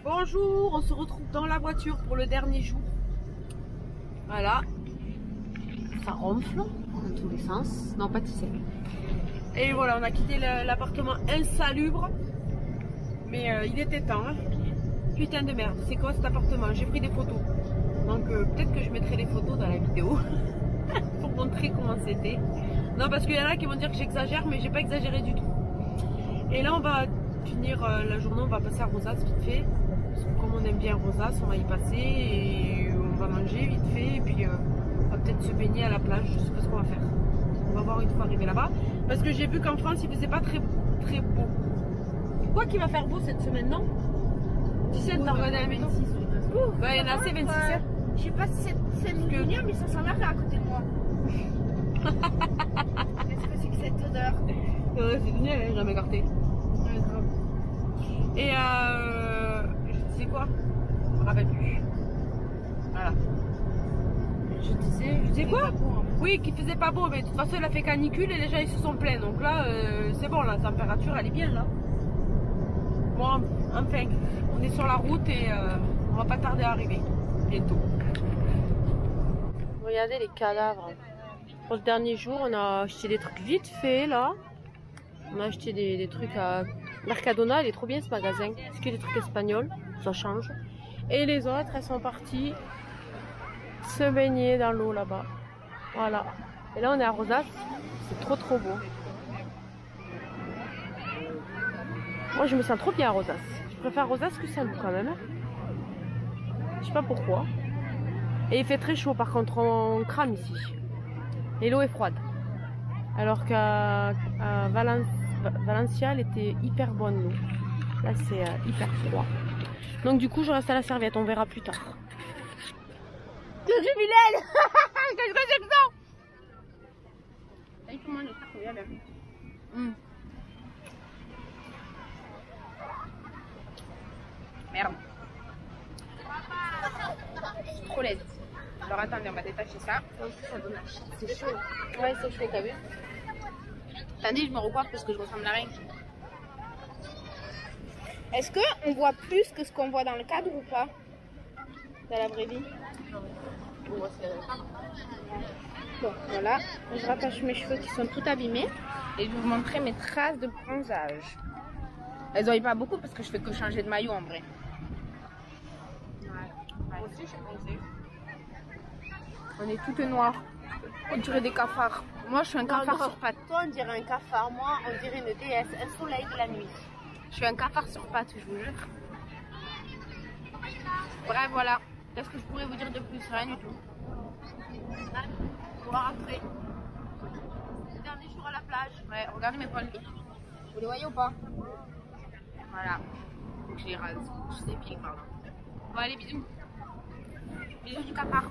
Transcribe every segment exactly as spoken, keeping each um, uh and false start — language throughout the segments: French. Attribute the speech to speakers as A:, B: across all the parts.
A: Bonjour, on se retrouve dans la voiture pour le dernier jour. Voilà. Ça ronfle dans tous les sens. Non, pas tu sais. Et voilà, on a quitté l'appartement insalubre. Mais euh, il était temps. Hein. Putain de merde, c'est quoi cet appartement? J'ai pris des photos. Donc euh, peut-être que je mettrai les photos dans la vidéo. Pour montrer comment c'était. Non, parce qu'il y en a qui vont dire que j'exagère, mais j'ai pas exagéré du tout. Et là, on va finir euh, la journée, on va passer à Rosas vite fait. Parce que comme on aime bien Rosas, on va y passer et on va manger vite fait. Et puis euh, on va peut-être se baigner à la plage, je sais pas ce qu'on va faire. On va voir une fois arrivé là-bas. Parce que j'ai vu qu'en France, il faisait pas très, très beau. Quoi qu'il va faire beau cette semaine, non? dix-sept, t'as regardé la météo? Ouais, il y en a assez vingt-six.
B: Euh, je sais pas si c'est mignon, mais ça sent la là à côté de moi. Qu'est-ce que c'est que cette odeur?
A: Ouais, c'est génial, hein, jamais écarté. Ouais, grave. Et euh. Je disais quoi? Je me rappelle plus. Voilà. Je disais. Je disais quoi? Beau, hein. Oui, qu'il faisait pas beau, mais de toute façon, il a fait canicule et les gens ils se sont plaints. Donc là, euh, c'est bon, la température elle est bien là. Bon, enfin, on est sur la route et euh, on va pas tarder à arriver. Bientôt. Regardez les cadavres. Pour le dernier jour, on a acheté des trucs vite fait là. On a acheté des, des trucs à Mercadona, il est trop bien ce magasin. Parce qu'il y a des trucs espagnols, ça change. Et les autres, elles sont parties se baigner dans l'eau là-bas. Voilà. Et là, on est à Rosas. C'est trop trop beau. Moi, je me sens trop bien à Rosas. Je préfère Rosas que Saint-Loup quand même. Je sais pas pourquoi. Et il fait très chaud, par contre, on crame ici. Et l'eau est froide. Alors qu'à Valence, Valencia, elle était hyper bonne l'eau. Là, c'est euh, hyper froid. Donc du coup, je reste à la serviette. On verra plus tard.
B: Qu'est-ce que Mylène? Qu'est-ce que c'est que ça? Il faut manger ça, regarde. Hum. Merde. Trop laide. Alors attendez, on va détacher ça.
A: C'est chaud.
B: Ouais, c'est chaud, t'as vu? Attendez, je me recoiffe parce que je ressemble à rien. Est-ce qu'on voit plus que ce qu'on voit dans le cadre ou pas? Dans la vraie vie? Bon, voilà. Je rattache mes cheveux qui sont tout abîmés. Et je vais vous montrer mes traces de bronzage. Elles n'ont pas beaucoup parce que je fais que changer de maillot en vrai. Moi aussi, je suis bronzée. On est toutes noires. On dirait des cafards. Moi, je suis un cafard sur pattes.
A: Toi, on dirait un cafard. Moi, on dirait une déesse, un soleil de la nuit.
B: Je suis un cafard sur pattes, je vous jure. Bref, voilà. Qu'est-ce que je pourrais vous dire de plus? Rien du tout.
A: On va rentrer. Le dernier jour à la plage.
B: Ouais, regardez mes poils. Vous les voyez ou pas? Voilà. Je les rase. Je les épile, pardon. Bon, allez, bisous. Bisous du cafard.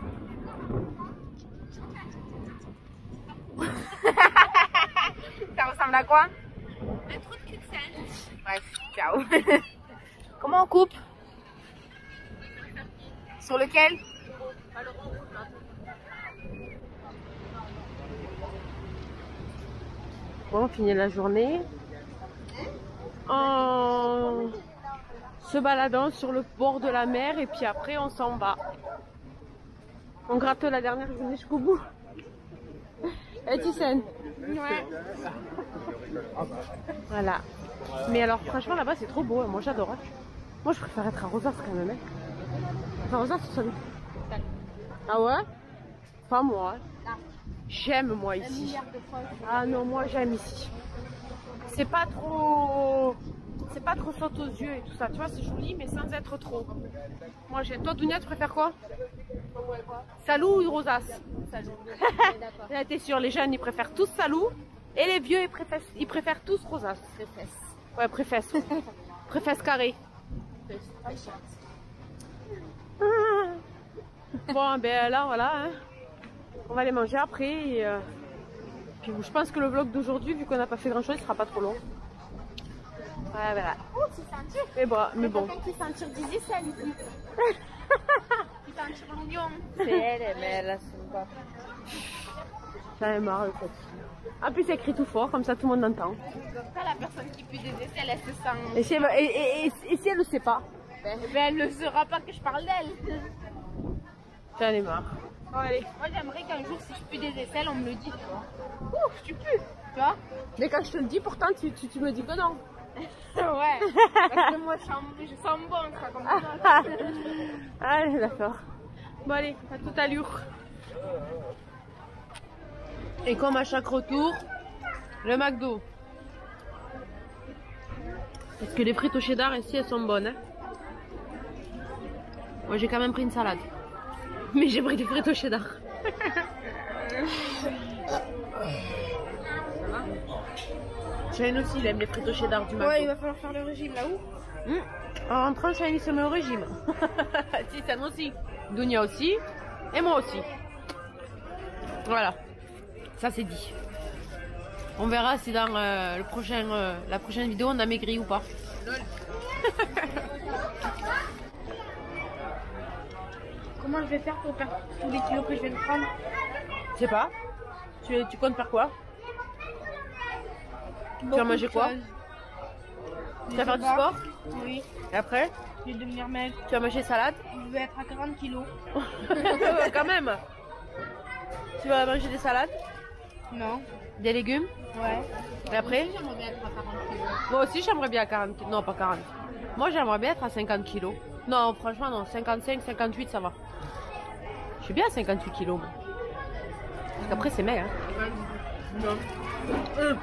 B: Ça ressemble à quoi?
A: Un trou de cul de sel.
B: Bref, ciao. Comment on coupe? Sur lequel?
A: Bon, on finit la journée en se baladant sur le bord de la mer et puis après on s'en va. On gratte la dernière journée jusqu'au bout. Et tu sais?
B: Ouais.
A: Voilà. Mais alors franchement là-bas c'est trop beau, moi j'adore. Hein. Moi je préfère être à Rosas quand même. Hein. Enfin Rosas c'est salut. Ah ouais? Pas moi. J'aime moi ici. Ah non moi j'aime ici. C'est pas trop... C'est pas trop saute aux yeux et tout ça. Tu vois c'est joli mais sans être trop. Moi j'ai... Toi Dounia tu préfères quoi? Salou ou Rosas? Salou. T'es sûr, les jeunes ils préfèrent tous Salou et les vieux ils préfèrent, ils préfèrent tous Rosas.
B: Préfesse.
A: Ouais, préfesse. Préfesse carré. Bon, ben là, voilà. Hein. On va aller manger après. Et, euh... Puis je pense que le vlog d'aujourd'hui, vu qu'on n'a pas fait grand chose, il sera pas trop long. Ouais, voilà.
B: Oh, c'est ceinture.
A: Mais bon. Mais bon.
B: Quelqu'un qui ceinture disait ça, Lydie. Qui ceinture l'oignon.
A: C'est elle, mais elle, c'est pas. J'en ai marre, en fait. En plus, c'est écrit tout fort, comme ça tout le monde entend.
B: Pas la personne qui pue des aisselles, elle se sent.
A: Et si elle, et, et, et, et si elle ne sait pas?
B: Ben, ben, elle ne saura pas que je parle d'elle.
A: J'en ai marre. Oh, allez.
B: Moi j'aimerais qu'un jour si je pue des aisselles, on me le dise, tu vois. Ouf, tu pues, tu vois.
A: Mais quand je te le dis, pourtant tu, tu, tu me dis que non.
B: Ouais, parce que moi je sens, je sens bon, ça, comme ça.
A: Allez, d'accord. Bon allez, à toute allure. Et comme à chaque retour, le McDo. Parce que les frites au cheddar ici, elles sont bonnes. Hein. Moi j'ai quand même pris une salade. Mais j'ai pris des frites au cheddar. Shane aussi, il aime les frites au cheddar du McDo.
B: Ouais, il va falloir faire le régime là-haut.
A: Mmh. En rentrant, Shane se met au régime. Si, ça aussi. Dunia aussi. Et moi aussi. Voilà. Ça c'est dit. On verra si dans euh, le prochain, euh, la prochaine vidéo on a maigri ou pas.
B: Comment je vais faire pour perdre tous les kilos que je viens de prendre?
A: Je sais pas. Tu, tu comptes faire quoi? Tu vas manger quoi? Tu vas faire du sport?
B: Oui.
A: Et après?
B: Je vais devenir maigre.
A: Tu vas manger salade?
B: Je vais être à quarante kilos.
A: Quand même. Tu vas manger des salades?
B: Non.
A: Des légumes?
B: Ouais.
A: Et après?
B: J'aimerais bien être à quarante kilos.
A: Moi aussi j'aimerais bien à quarante kilos. Non, pas quarante. Moi j'aimerais bien être à cinquante kilos. Non, franchement non. cinquante-cinq, cinquante-huit ça va. Je suis bien à cinquante-huit kilos. Moi. Parce qu'après c'est maigre. Hein.
B: Non. Euh.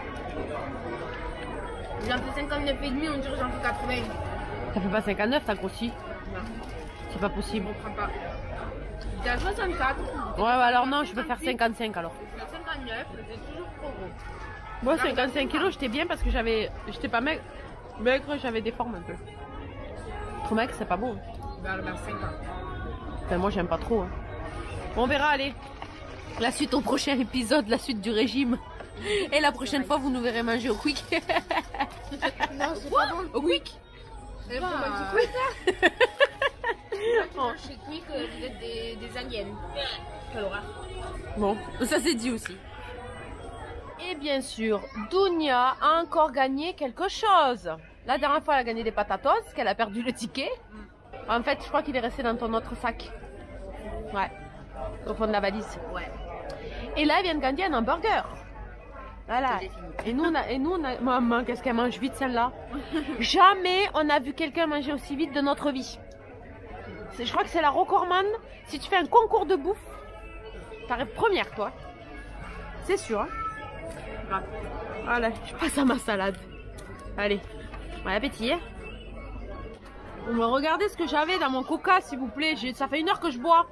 B: J'en fais cinquante-neuf et demi, on dirait que j'en fais quatre-vingts.
A: Ça fait pas cinquante-neuf, t'as grossi?
B: Non.
A: C'est pas possible.
B: Je comprends pas. T'es à soixante-quatre.
A: Ouais, ouais, alors non, je peux faire cinquante-cinq alors.
B: cinquante-neuf, c'est toujours trop gros.
A: Moi, cinquante-cinq kilos, j'étais bien parce que j'avais. J'étais pas maigre. Maigre, j'avais des formes un peu. Trop maigre, c'est pas beau.
B: Vers le cinquante.
A: Enfin, moi, j'aime pas trop. Hein. On verra, allez. La suite au prochain épisode, la suite du régime. Et la prochaine fois, vous nous verrez manger au quick.
B: Non, c'est pas bon.
A: Au quick?
B: C'est pas du quick, ça. Chez Quick, vous êtes des, des aliens. Quelle horreur.
A: Bon, ça c'est dit aussi. Et bien sûr, Dunia a encore gagné quelque chose. La dernière fois, elle a gagné des patatos, qu'elle a perdu le ticket. En fait, je crois qu'il est resté dans ton autre sac. Ouais, au fond de la valise.
B: Ouais.
A: Et là, elle vient de gagner un hamburger. Voilà. Et nous, on a, et nous, on a... Maman, qu'est-ce qu'elle mange vite celle-là. Jamais on a vu quelqu'un manger aussi vite de notre vie. Je crois que c'est la recordman. Si tu fais un concours de bouffe, t'arrives première, toi. C'est sûr. Hein. Voilà, je passe à ma salade. Allez, bon appétit. Hein. On va regarder ce que j'avais dans mon coca, s'il vous plaît. Ça fait une heure que je bois.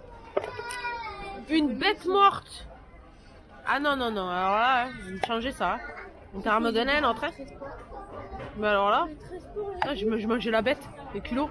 A: Une bête morte. Ah non, non, non. Alors là, je vais changer ça. On t'a me donner un autre. Hein. Mais alors là, là je, je mangeais la bête, les culots.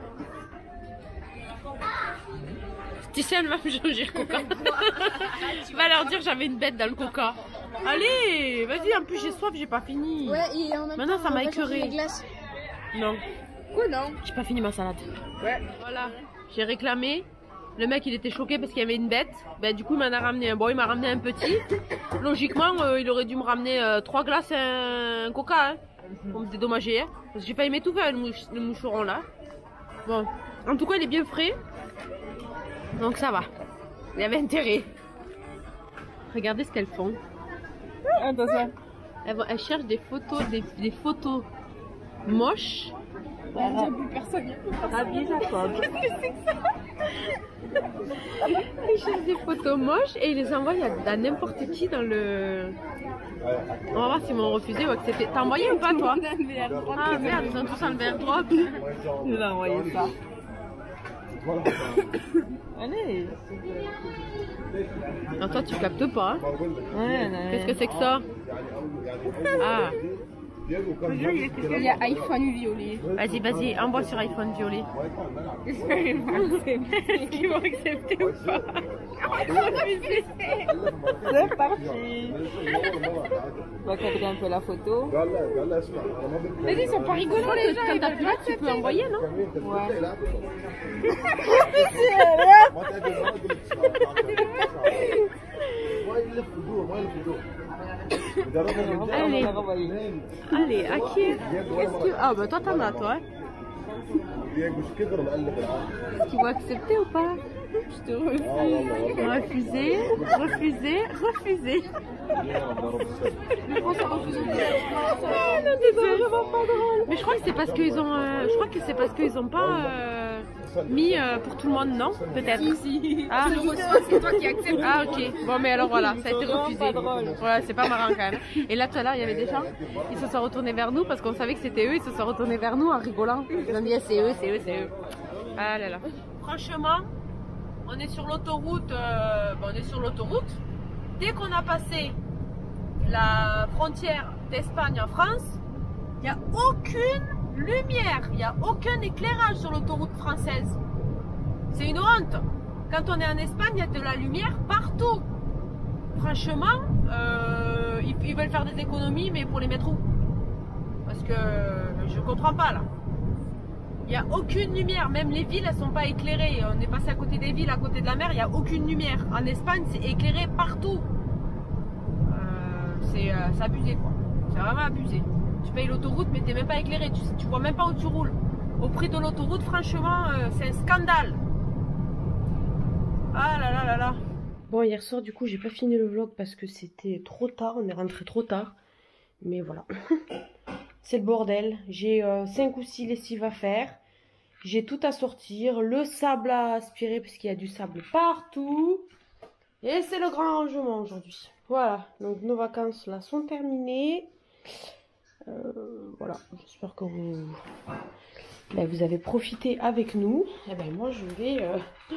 A: Ticiane va me changer le coca. Va leur dire j'avais une bête dans le coca. Allez, vas-y, en plus j'ai soif, j'ai pas fini.
B: Ouais, et en même
A: Maintenant
B: temps,
A: ça
B: on
A: m'a
B: va
A: écœuré.
B: chercher les glaces.
A: Non.
B: Quoi non?
A: J'ai pas fini ma salade.
B: Ouais.
A: Voilà, j'ai réclamé. Le mec il était choqué parce qu'il y avait une bête. Ben, du coup il m'en a ramené un. Bon, il m'a ramené un petit. Logiquement, euh, il aurait dû me ramener euh, trois glaces et un coca. Hein, pour me dédommager. Hein, parce que j'ai failli m'étouffer avec le, mouch le moucheron là. Bon, en tout cas il est bien frais. Donc ça va. Il y avait intérêt. Regardez ce qu'elles font.
B: Attention.
A: Elles, vont, elles cherchent des photos, des, des photos moches.
B: Il n'y a plus personne.
A: Rabbi Jacob. Qu'est-ce que c'est que ça? Ils cherchent des photos moches et ils les envoient à n'importe qui dans le... On va voir s'ils m'ont refusé ou accepté. T'as envoyé ou pas toi? Ah merde, ils sont tous en le airdrop.
C: Il a envoyé ça. Allez.
A: Non, toi tu captes pas. Hein.
C: Ouais,
A: qu'est-ce que c'est que ça? Ah.
B: Il y a iPhone violet.
A: Vas-y, vas-y, envoie sur iPhone violet. Est-ce qu'ils vont accepter ou pas?
C: C'est parti. On va cadrer un peu la photo.
B: Mais ils sont pas rigolants les gens.
A: Quand t'as plus hâte, tu peux envoyer, non?
C: Ouais.
A: Allez, allez, à qui? Qu'est-ce que... Ah bah toi t'en as toi. Tu vas accepter ou pas?
B: Je te refuse.
A: Refuser, refuser, refuser. Mais je crois que c'est parce qu'ils ont, euh, je crois que c'est parce qu'ils ont pas euh, mis euh, pour tout le monde, non? Peut-être.
B: Si, si.
A: Ah,
B: c'est toi qui acceptes.
A: ah ok. Bon mais alors voilà, ça a été refusé. Voilà, c'est pas marrant quand même. Et là tout à l'heure il y avait des gens, ils se sont retournés vers nous parce qu'on savait que c'était eux, ils se sont retournés vers nous en rigolant. Ils ont dit c'est eux, c'est eux, c'est eux. Ah là là. Franchement, on est sur l'autoroute, euh, bon, on est sur l'autoroute. Dès qu'on a passé la frontière d'Espagne en France, il n'y a aucune lumière, il n'y a aucun éclairage sur l'autoroute française. C'est une honte. Quand on est en Espagne, il y a de la lumière partout. Franchement, euh, ils, ils veulent faire des économies, mais pour les mettre où? Parce que je comprends pas là. Il n'y a aucune lumière, même les villes elles sont pas éclairées. On est passé à côté des villes, à côté de la mer, il n'y a aucune lumière. En Espagne, c'est éclairé partout. Euh, c'est euh, abusé quoi. C'est vraiment abusé. Tu payes l'autoroute, mais t'es même pas éclairé. Tu, tu vois même pas où tu roules. Au prix de l'autoroute, franchement, euh, c'est un scandale. Ah là là là là. Bon, hier soir, du coup, j'ai pas fini le vlog parce que c'était trop tard. On est rentré trop tard. Mais voilà. C'est le bordel. J'ai euh, cinq ou six lessives à faire. J'ai tout à sortir. Le sable à aspirer parce qu'il y a du sable partout. Et c'est le grand rangement aujourd'hui. Voilà. Donc nos vacances là sont terminées. Euh, voilà. J'espère que vous, ben, vous avez profité avec nous. Et ben moi je vais, euh,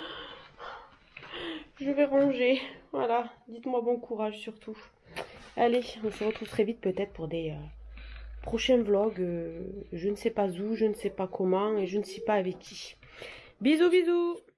A: je vais ranger. Voilà. Dites-moi bon courage surtout. Allez, on se retrouve très vite peut-être pour des... Euh, prochain vlog, euh, je ne sais pas où, je ne sais pas comment et je ne sais pas avec qui. Bisous bisous.